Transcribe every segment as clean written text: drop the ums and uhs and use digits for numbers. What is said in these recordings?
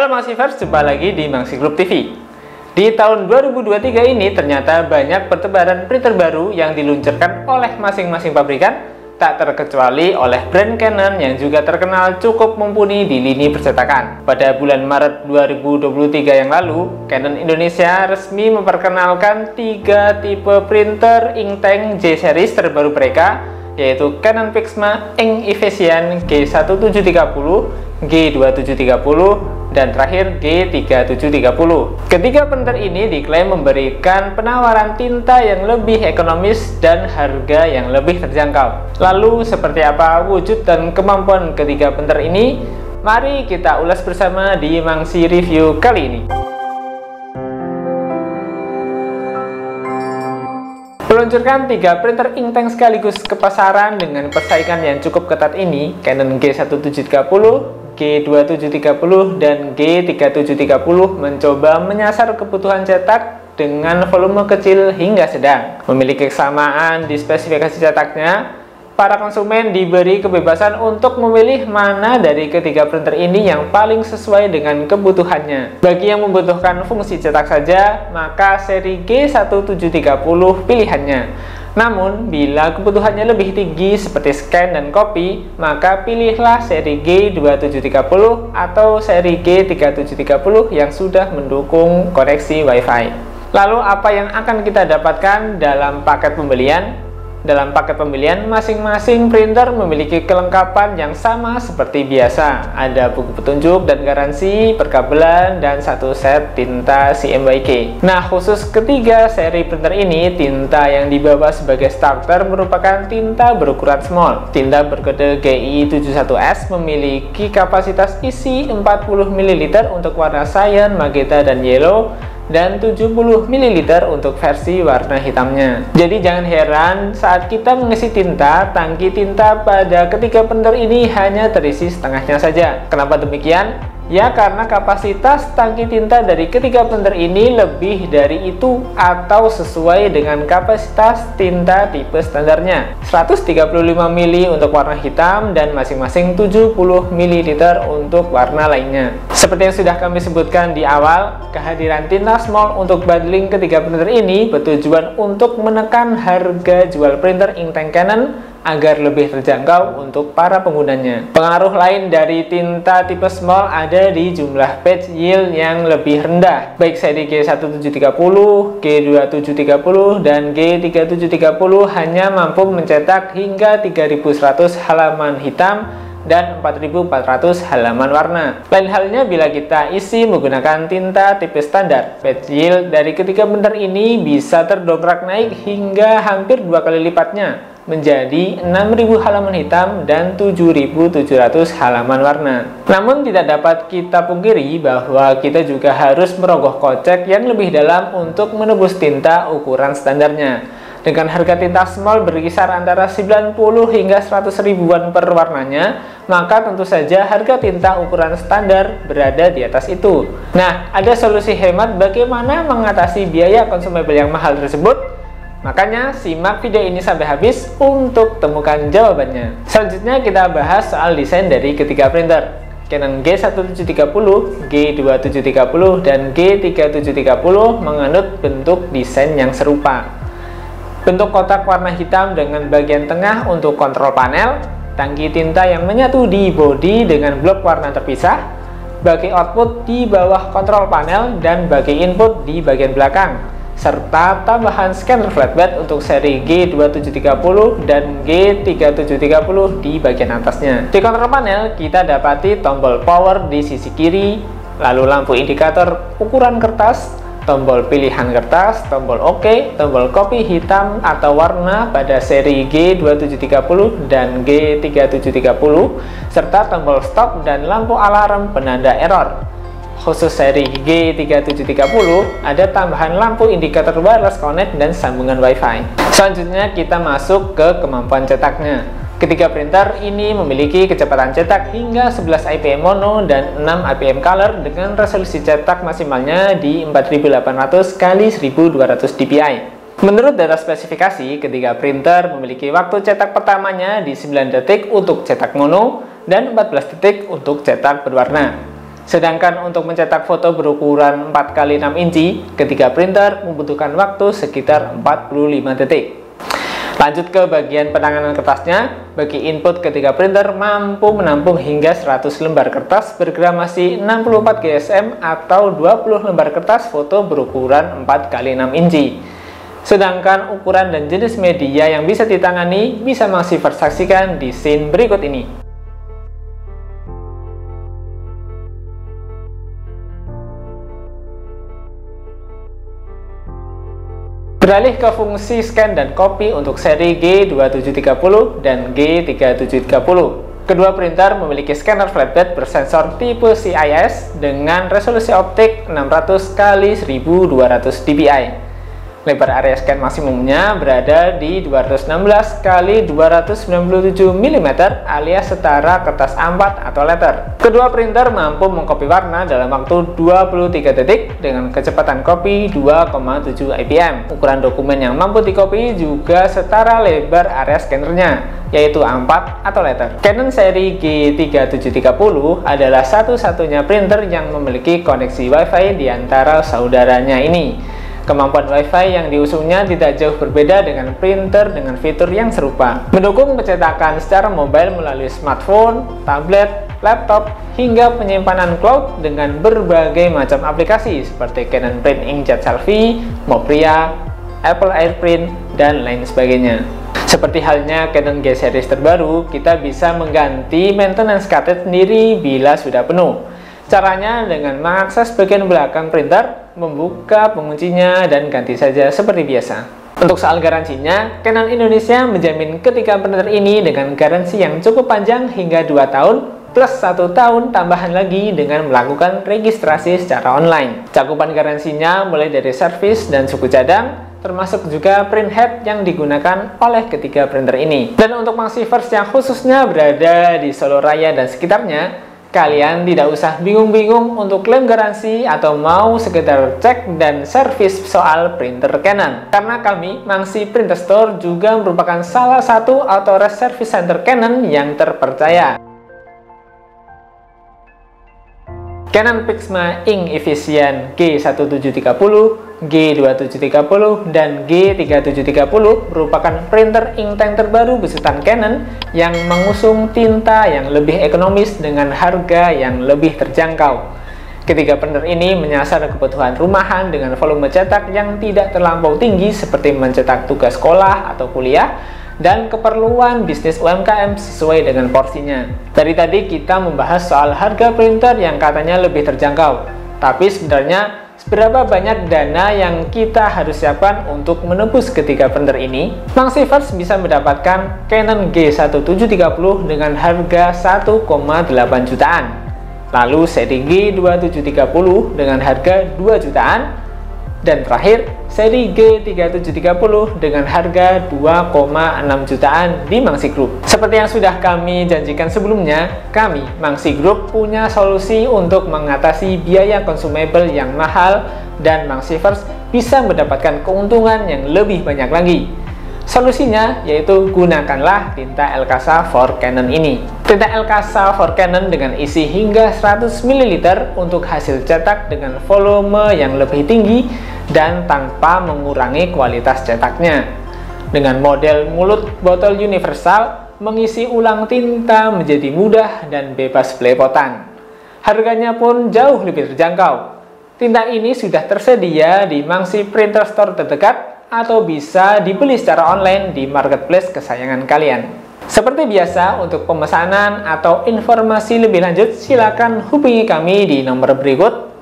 Halo Mangsivers, jumpa lagi di Mangsi Group TV. Di tahun 2023 ini ternyata banyak pertebaran printer baru yang diluncurkan oleh masing-masing pabrikan, tak terkecuali oleh brand Canon yang juga terkenal cukup mumpuni di lini percetakan. Pada bulan Maret 2023 yang lalu, Canon Indonesia resmi memperkenalkan 3 tipe printer inktank J series terbaru mereka, yaitu Canon Pixma Ink Efficient G1730, G2730, dan terakhir G3730. Ketiga printer ini diklaim memberikan penawaran tinta yang lebih ekonomis dan harga yang lebih terjangkau. Lalu seperti apa wujud dan kemampuan ketiga printer ini? Mari kita ulas bersama di Mangsi Review kali ini. Meluncurkan 3 printer inktank sekaligus ke pasaran dengan persaingan yang cukup ketat ini, Canon G1730, G2730, dan G3730 mencoba menyasar kebutuhan cetak dengan volume kecil hingga sedang. Memiliki kesamaan di spesifikasi cetaknya, para konsumen diberi kebebasan untuk memilih mana dari ketiga printer ini yang paling sesuai dengan kebutuhannya. Bagi yang membutuhkan fungsi cetak saja, maka seri G1730 pilihannya. Namun, bila kebutuhannya lebih tinggi seperti scan dan copy, maka pilihlah seri G2730 atau seri G3730 yang sudah mendukung koneksi Wi-Fi. Lalu, apa yang akan kita dapatkan dalam paket pembelian? Dalam paket pembelian, masing-masing printer memiliki kelengkapan yang sama seperti biasa. Ada buku petunjuk dan garansi, perkabelan, dan 1 set tinta CMYK. Nah, khusus ketiga seri printer ini, tinta yang dibawa sebagai starter merupakan tinta berukuran small. Tinta berkode GI71S memiliki kapasitas isi 40 ml untuk warna cyan, magenta, dan yellow, dan 70 ml untuk versi warna hitamnya. Jadi jangan heran saat kita mengisi tinta, tangki tinta pada ketiga printer ini hanya terisi setengahnya saja. Kenapa demikian? Ya, karena kapasitas tangki tinta dari ketiga printer ini lebih dari itu atau sesuai dengan kapasitas tinta tipe standarnya. 135 ml untuk warna hitam dan masing-masing 70 ml untuk warna lainnya. Seperti yang sudah kami sebutkan di awal, kehadiran tinta small untuk bundling ketiga printer ini bertujuan untuk menekan harga jual printer inktank Canon agar lebih terjangkau untuk para penggunanya. Pengaruh lain dari tinta tipe small ada di jumlah batch yield yang lebih rendah. Baik seri G1730, G2730, dan G3730 hanya mampu mencetak hingga 3100 halaman hitam dan 4400 halaman warna. Lain halnya bila kita isi menggunakan tinta tipe standar. Batch yield dari ketiga printer ini bisa terdongkrak naik hingga hampir 2 kali lipatnya, menjadi 6000 halaman hitam dan 7700 halaman warna. Namun tidak dapat kita pungkiri bahwa kita juga harus merogoh kocek yang lebih dalam untuk menebus tinta ukuran standarnya. Dengan harga tinta small berkisar antara 90 hingga 100 ribuan per warnanya, maka tentu saja harga tinta ukuran standar berada di atas itu. Nah, ada solusi hemat bagaimana mengatasi biaya konsumable yang mahal tersebut? Makanya simak video ini sampai habis untuk temukan jawabannya. Selanjutnya kita bahas soal desain dari ketiga printer. Canon G1730, G2730, dan G3730 menganut bentuk desain yang serupa. Bentuk kotak warna hitam dengan bagian tengah untuk kontrol panel, tangki tinta yang menyatu di bodi dengan blok warna terpisah, bagai output di bawah kontrol panel, dan bagai input di bagian belakang, serta tambahan scanner flatbed untuk seri G2730 dan G3730 di bagian atasnya. Di kontrol panel, kita dapati tombol power di sisi kiri, lalu lampu indikator ukuran kertas, tombol pilihan kertas, tombol OK, tombol copy hitam atau warna pada seri G2730 dan G3730, serta tombol stop dan lampu alarm penanda error. Khusus seri G3730 ada tambahan lampu indikator wireless connect dan sambungan Wi-Fi. Selanjutnya kita masuk ke kemampuan cetaknya. Ketiga printer ini memiliki kecepatan cetak hingga 11 IPM mono dan 6 IPM color dengan resolusi cetak maksimalnya di 4800 x 1200 dpi. Menurut data spesifikasi, ketiga printer memiliki waktu cetak pertamanya di 9 detik untuk cetak mono dan 14 detik untuk cetak berwarna. Sedangkan untuk mencetak foto berukuran 4x6 inci, ketiga printer membutuhkan waktu sekitar 45 detik. Lanjut ke bagian penanganan kertasnya. Bagi input, ketiga printer mampu menampung hingga 100 lembar kertas bergramasi 64 GSM atau 20 lembar kertas foto berukuran 4x6 inci. Sedangkan ukuran dan jenis media yang bisa ditangani bisa Maxiverse saksikan di scene berikut ini. Beralih ke fungsi scan dan copy untuk seri G2730 dan G3730. Kedua printer memiliki scanner flatbed bersensor tipe CIS dengan resolusi optik 600 x 1200 dpi. Lebar area scan maksimumnya berada di 216 x 297 mm alias setara kertas A4 atau letter. Kedua printer mampu mengcopy warna dalam waktu 23 detik dengan kecepatan copy 2,7 IPM. Ukuran dokumen yang mampu dicopy juga setara lebar area scannernya, yaitu A4 atau letter. Canon seri G3730 adalah satu-satunya printer yang memiliki koneksi WiFi di antara saudaranya ini. Kemampuan WiFi yang diusungnya tidak jauh berbeda dengan printer dengan fitur yang serupa. Mendukung pencetakan secara mobile melalui smartphone, tablet, laptop, hingga penyimpanan cloud dengan berbagai macam aplikasi seperti Canon Print Inkjet Selfie, Mopria, Apple AirPrint, dan lain sebagainya. Seperti halnya Canon G series terbaru, kita bisa mengganti maintenance cartridge sendiri bila sudah penuh. Caranya dengan mengakses bagian belakang printer, membuka penguncinya, dan ganti saja seperti biasa. Untuk soal garansinya, Canon Indonesia menjamin ketiga printer ini dengan garansi yang cukup panjang hingga 2 tahun, plus 1 tahun tambahan lagi dengan melakukan registrasi secara online. Cakupan garansinya mulai dari servis dan suku cadang, termasuk juga print head yang digunakan oleh ketiga printer ini. Dan untuk Maxiverse yang khususnya berada di Solo Raya dan sekitarnya, kalian tidak usah bingung-bingung untuk klaim garansi atau mau sekedar cek dan servis soal printer Canon. Karena kami, Mangsi Printer Store, juga merupakan salah satu authorized service center Canon yang terpercaya. Canon Pixma Ink Efficient G1730, G2730, dan G3730 merupakan printer ink tank terbaru besutan Canon yang mengusung tinta yang lebih ekonomis dengan harga yang lebih terjangkau. Ketiga printer ini menyasar kebutuhan rumahan dengan volume cetak yang tidak terlampau tinggi seperti mencetak tugas sekolah atau kuliah, dan keperluan bisnis UMKM sesuai dengan porsinya. Dari tadi kita membahas soal harga printer yang katanya lebih terjangkau, tapi sebenarnya seberapa banyak dana yang kita harus siapkan untuk menebus ketiga printer ini? Maxiverse bisa mendapatkan Canon G1730 dengan harga 1,8 jutaan, lalu seri G2730 dengan harga 2 jutaan, dan terakhir seri G3730 dengan harga 2,6 jutaan di Mangsi Group. Seperti yang sudah kami janjikan sebelumnya, kami, Mangsi Group, punya solusi untuk mengatasi biaya consumable yang mahal dan Maxiverse bisa mendapatkan keuntungan yang lebih banyak lagi. Solusinya yaitu gunakanlah tinta Elcasa for Canon ini. Tinta Elcasa for Canon dengan isi hingga 100 ml untuk hasil cetak dengan volume yang lebih tinggi dan tanpa mengurangi kualitas cetaknya. Dengan model mulut botol universal, mengisi ulang tinta menjadi mudah dan bebas belepotan. Harganya pun jauh lebih terjangkau. Tinta ini sudah tersedia di Mangsi Printer Store terdekat atau bisa dibeli secara online di marketplace kesayangan kalian. Seperti biasa, untuk pemesanan atau informasi lebih lanjut, silakan hubungi kami di nomor berikut,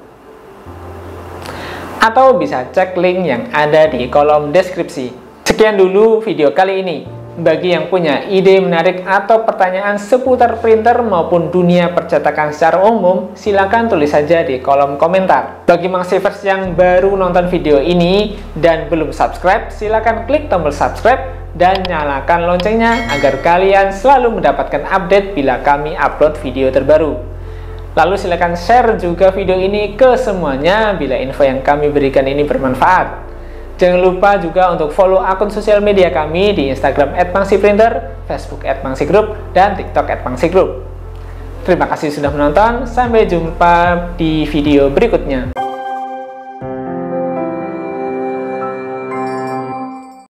atau bisa cek link yang ada di kolom deskripsi. Sekian dulu video kali ini. Bagi yang punya ide menarik atau pertanyaan seputar printer maupun dunia percetakan secara umum, silakan tulis saja di kolom komentar. Bagi Maxiverse yang baru nonton video ini dan belum subscribe, silakan klik tombol subscribe dan nyalakan loncengnya agar kalian selalu mendapatkan update bila kami upload video terbaru. Lalu silakan share juga video ini ke semuanya bila info yang kami berikan ini bermanfaat. Jangan lupa juga untuk follow akun sosial media kami di Instagram @mangsiprinter, Facebook @mangsigroup, dan TikTok @mangsigroup. Terima kasih sudah menonton, sampai jumpa di video berikutnya.